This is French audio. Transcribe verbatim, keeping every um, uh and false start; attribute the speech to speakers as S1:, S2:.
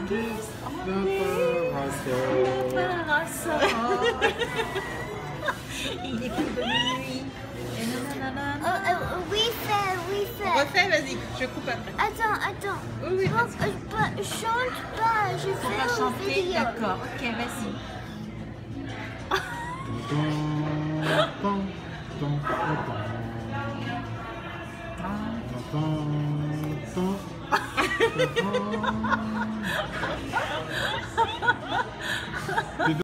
S1: Il est plus de minuit.
S2: Oh, euh, oui, fait, oui, fait.
S1: Refais, vas-y, je coupe après.
S2: Attends, attends.
S1: Oui, oui,
S2: Bon,
S1: vas-y.
S2: euh, pas- chante pas, je
S1: On
S2: fais
S1: va
S2: une
S1: chanter,
S2: vidéo.
S1: d'accord. Ok, vas-y.